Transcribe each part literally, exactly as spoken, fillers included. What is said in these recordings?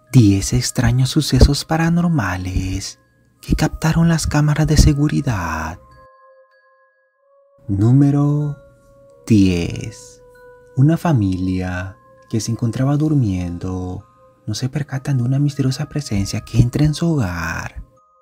diez extraños sucesos paranormales que captaron las cámaras de seguridad. Número diez. Una familia que se encontraba durmiendo no se percatan de una misteriosa presencia que entra en su hogar.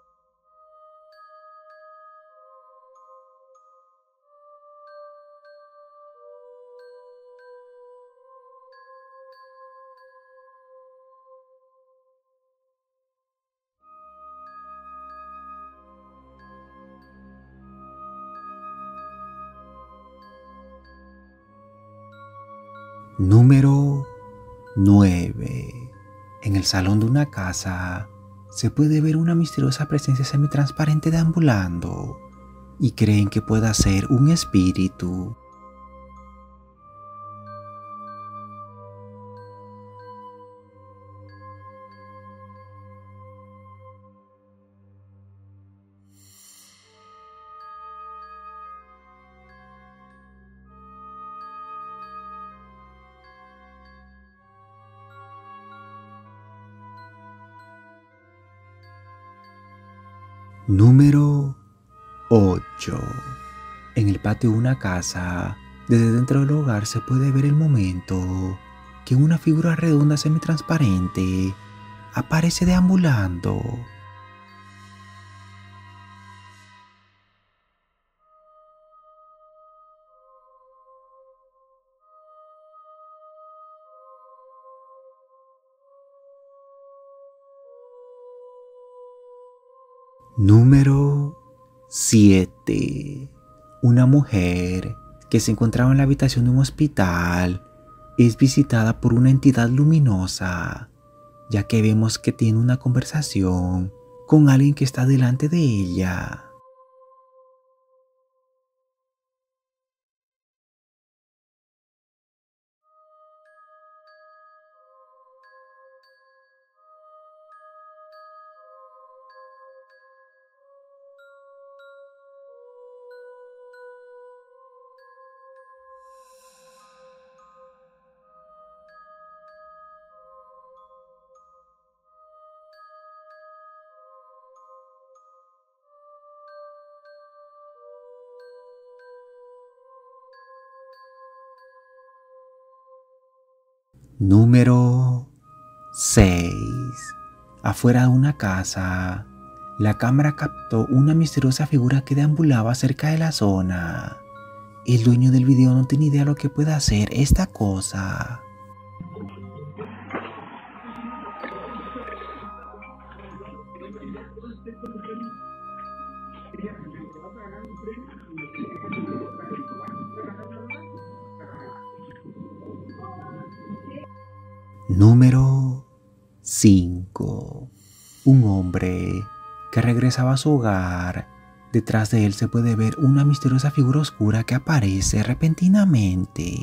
Número nueve. En el salón de una casa se puede ver una misteriosa presencia semitransparente deambulando y creen que pueda ser un espíritu. Número ocho. En el patio de una casa, desde dentro del hogar se puede ver el momento que una figura redonda semitransparente aparece deambulando. Número siete. Una mujer que se encontraba en la habitación de un hospital es visitada por una entidad luminosa, ya que vemos que tiene una conversación con alguien que está delante de ella. Número seis. Afuera de una casa, la cámara captó una misteriosa figura que deambulaba cerca de la zona. El dueño del video no tiene idea de lo que puede hacer esta cosa. Número cinco. Un hombre que regresaba a su hogar. Detrás de él se puede ver una misteriosa figura oscura que aparece repentinamente.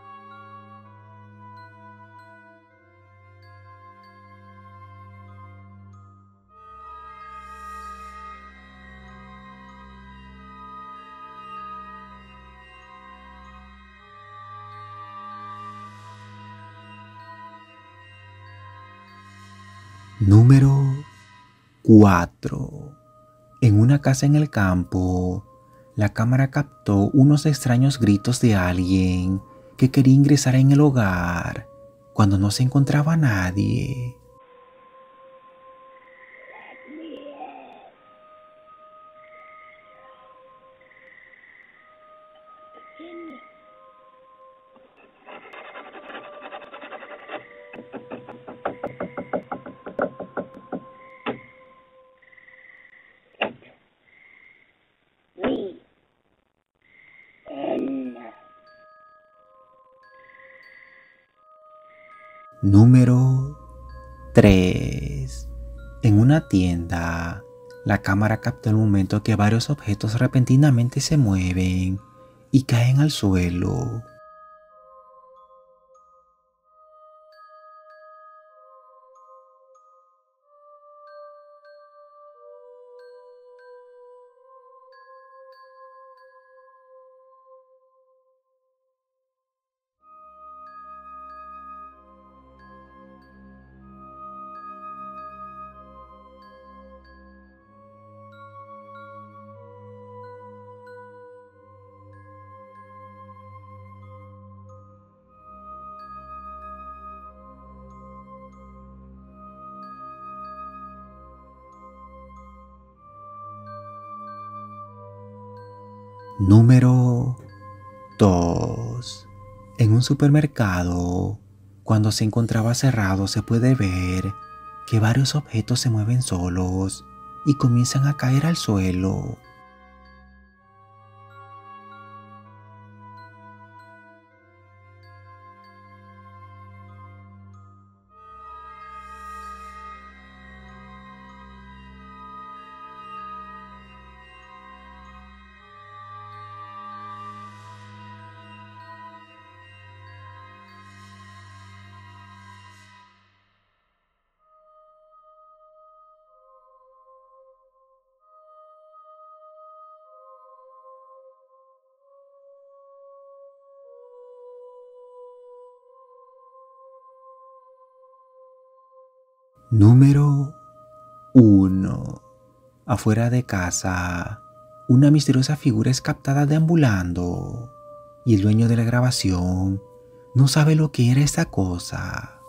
Número cuatro. En una casa en el campo, la cámara captó unos extraños gritos de alguien que quería ingresar en el hogar cuando no se encontraba nadie. Número tres. En una tienda, la cámara captó el momento que varios objetos repentinamente se mueven y caen al suelo. Número dos. En un supermercado, cuando se encontraba cerrado, se puede ver que varios objetos se mueven solos y comienzan a caer al suelo. Número uno. Afuera de casa, una misteriosa figura es captada deambulando y el dueño de la grabación no sabe lo que era esa cosa.